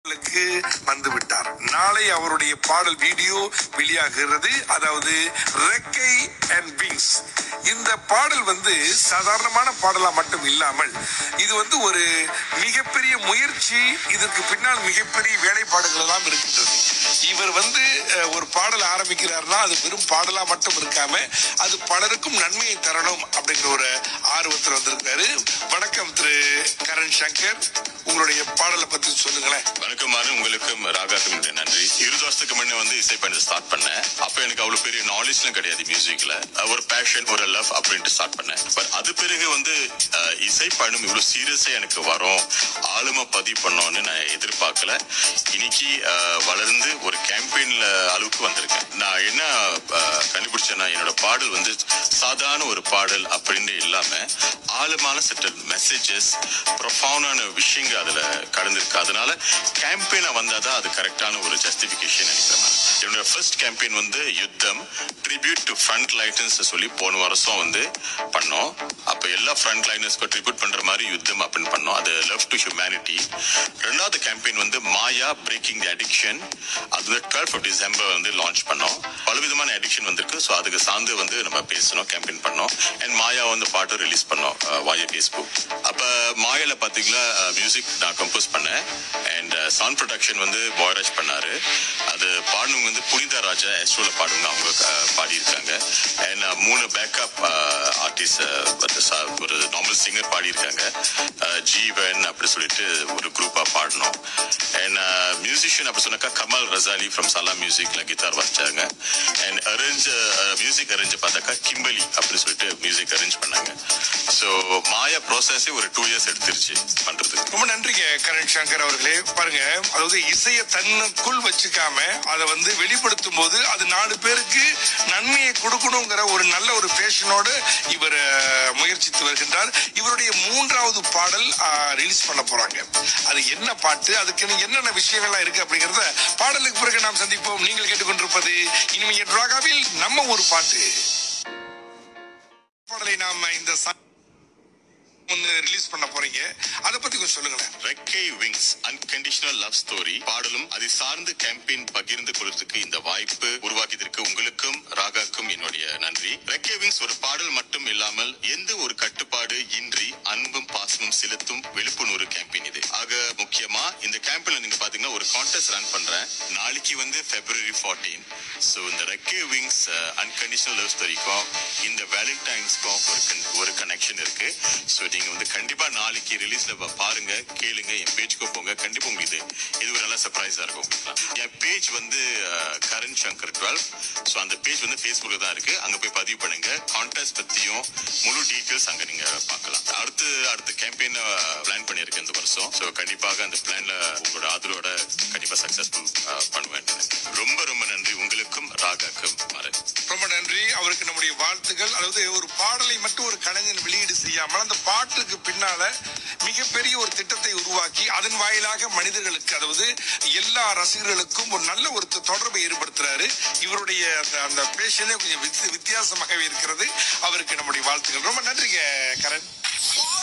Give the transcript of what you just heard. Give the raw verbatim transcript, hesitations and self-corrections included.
வந்து விட்டார். நாளை அவருடைய பாடல் வீடியோ வெளியாகிறது. அதாவது ரெக்கை அண்ட் விங்ஸ். இந்த பாடல் வந்து சாதாரணமான பாடலா மட்டும் இல்லாமல் இது வந்து ஒரு மிகப்பெரிய முயற்சி, இதற்கு பின்னால் மிகப்பெரிய வேலைப்பாடுகள் எல்லாம் இருக்கின்றது. இவர் வந்து ஒரு பாடல் ஆரம்பிக்கிறார்னா அது வெறும் பாடலா மட்டும் இருக்காம அது பலருக்கும் நன்மையை தரணும் அப்படிங்கிற ஒரு ஆர்வத்தில் வந்திருக்காரு. வணக்கம் திரு கரண் சங்கர், உங்களுடைய பாடலை பத்தி சொல்லுங்களேன். வணக்கம், உங்களுக்கும் ராகாத்துக்கு நன்றி. இருபது வருஷத்துக்கு முன்னே வந்து இசை பண்ண ஸ்டார்ட் பண்ணேன். அப்ப எனக்கு அவ்வளவு பெரிய நாலேஜ்லாம் கிடையாது மியூசிக்ல. ஒரு பேஷன், ஒரு லவ் அப்படின்ட்டு ஸ்டார்ட் பண்ணேன். பட் அது பிறகு வந்து இசை பாடும் இவ்வளவு சீரியஸா எனக்கு வரும், ஆளுமா பதிவு பண்ணோன்னு நான் எதிர்பார்க்கல. இன்னைக்கு வளர்ந்து ஒரு கேம்பெயின்ல அளவுக்கு வந்திருக்கேன். நான் என்ன கண்டுபிடிச்சேன்னா, என்னோட பாடல் வந்து சாதாரண ஒரு பாடல் அப்படின்னு இல்லாம ஆழமான செட்டல் மெசேஜஸ், ப்ரொஃபவுண்டான விஷயங்கள் அதுல கடந்திருக்கு. அதனால கேம்பெயினா வந்தாதான் அது கரெக்டான ஒரு ஜஸ்டிபிகேஷன் நினைக்கிறேன். என்னோட ஃபர்ஸ்ட் கேம்பெயின் வந்து யுத்தம், ட்ரிபியூட் டு ஃப்ரண்ட் லைனர்ஸ் சொல்லி போன வருஷம் வந்து பண்ணோம். அப்ப எல்லா ஃப்ரண்ட் லைனர்ஸ்க்கு ட்ரிபியூட் பண்ற மாதிரி யுத்தம் அப்படின்னு பண்ணோம். அது லவ் டு ஹியூமனிட்டி. ரெண்டாவது கேம்பெயின் வந்து மாயா பிரேக்கிங் தி அடிக்ஷன். அது வந்து டுவெல்த் ஆஃப் டிசம்பர் வந்து லான்ச் பண்ணோம். பலவிதமான அடிக்ஷன் வந்திருக்கு. ஸோ அதுக்கு சார்ந்து வந்து நம்ம பேசணும், கேம்பெயின் பண்ணோம். அண்ட் மாயா வந்து பாட்டு ரிலீஸ் பண்ணோம் வாயா ஃபேஸ்புக். அப்ப மாயால பாத்தீங்கன்னா மியூசிக் நான் கம்போஸ் பண்ணேன். அண்ட் சவுண்ட் ப்ரொடக்ஷன் வந்து பாய்ராஜ் பண்ணாரு. அது பாடுனவங்க வந்து புனிதா ராஜா எஸ்ட்ரோல பாடுங்க, அவங்க பாடியிருக்காங்க. அண்ட் மூணு பேக்கப் ஆர்டிஸ்ட், ஒரு நார்மல் சிங்கர் பாடியிருக்காங்க. ஜீவன் அப்படி சொல்லிட்டு ஒரு குரூப்பா பாடணும். அண்ட் மியூசிஷியன் அப்படி சொன்னாக்கா கமல் ரசாலி ஃப்ரம் சலா மியூசிக்ல கிட்டார் வாசிச்சாங்க. அண்ட் அரேஞ்ச் மியூசிக் அரேஞ்ச் பார்த்தாக்கா கிம்பலி அப்படி சொல்லிட்டு மியூசிக் அரேஞ்ச் பண்ணாங்க. ஸோ மாயா ப்ராசஸே ஒரு டூ இயர்ஸ் எடுத்துருச்சு பண்றதுக்கு. ரொம்ப நன்றிங்க கரண் சங்கர் அவர்களே. பாருங்க, அதாவது இசையை தன்னுக்குள் வச்சுக்காம அதை வந்து வெளிப்படுத்தும் போது அது நாலு பேருக்கு நன்மையை கொடுக்கணுங்கிற ஒரு நல்ல ஒரு பேஷனோடு இவர் முயற்சித்து வருகின்றார். இவருடைய மூன்றாவது பாடல் ரிலீஸ் பண்ண போறாங்க. அது என்ன பாட்டு, அதுக்கு என்னென்ன விஷயங்கள்லாம் இருக்கு அப்படிங்கறத பாடலுக்கு பிறகு நாம் சந்திப்போம். நீங்கள் கேட்டுக்கொண்டிருப்பது இனிமைய டிராகாவில் நம்ம ஒரு பாட்டு பாடலை நாம இந்த ரிலீஸ் பண்ண போறீங்க. அதை பத்தி கொஞ்சம் சொல்லுங்களேன். ரெக்கை விங்ஸ் அன்கண்டிஷனல் லவ் ஸ்டோரி பாடலும் அதை சார்ந்து கேம்பெயின் பகிர்ந்து கொள்றதுக்கு இந்த வாய்ப்பு உருவாக்கியதற்கு உங்களுக்கும் ராகாக்கும் என்னுடைய நன்றி. ரெக்கை விங்ஸ் ஒரு பாடல் மட்டும் இல்லாமல் எந்த ஒரு கட்டுப்பாடு இன்றி அன்பும் பாசமும் செலுத்தும் விழிப்புணர்வு கேம்பெயின் இது. ஆக முக்கியமா இந்த கேம்பெயின்ல நீங்க பாத்தீங்கன்னா ஒரு கான்டெஸ்ட் ரன் பண்றேன். நாளைக்கு வந்து பிப்ரவரி பதினான்கு. சோ இந்த ரெக்கை விங்ஸ் அன்கண்டிஷனல் லவ் ஸ்டோரிக்கும் இந்த வேலண்டைன்ஸ்க்கும் ஒரு ஒரு கனெக்ஷன் இருக்கு. சோ நீங்க வந்து கண்டிப்பா நாளைக்கு ரிலீஸ்ல பாருங்க, கேளுங்க, என் பேஜ்க்கு போங்க. கண்டிப்பா உங்களுக்கு இது ஒரு நல்ல சர்ப்ரைஸா இருக்கும். என் பேஜ் வந்து கரண் சங்கர் டுவெல். ஸோ அந்த பேஜ் வந்து ஃபேஸ்புக்ல தான் இருக்கு. அங்க போய் பதிவு பண்ணுங்க. கான்டெஸ்ட் பத்தியும் முழு டீட்டெயில்ஸ் அங்க நீங்க பார்க்கலாம். அடுத்து அடுத்த கேம்பெயின் பிளான் பண்ணியிருக்கேன் இந்த வருஷம். ஸோ கண்டிப்பாக அந்த பிளான்ல உங்களோட ஆதரவோட கண்டிப்பா சக்சஸ்ஃபுல் பண்ணுவேன். ரொம்ப ரொம்ப நன்றி உங்களுக்கும் ராகாக்கும். ரொம்ப நன்றி. அவருக்கு நம்முடைய வாழ்த்துக்கள். அதாவது ஒரு பாடலை மட்டும் ஒரு கலைஞன் வெளியீடு செய்யாமல் அந்த பாட்டுக்கு பின்னால மிகப்பெரிய ஒரு திட்டத்தை உருவாக்கி அதன் வாயிலாக மனிதர்களுக்கு, அதாவது எல்லா ரசிகர்களுக்கும் ஒரு நல்ல ஒரு தொடர்பை ஏற்படுத்துறாரு. இவருடைய அந்த பேஷனே கொஞ்சம் வித்தியாசமாகவே இருக்கிறது. அவருக்கு நம்முடைய வாழ்த்துக்கள். ரொம்ப நன்றிங்க கரண்.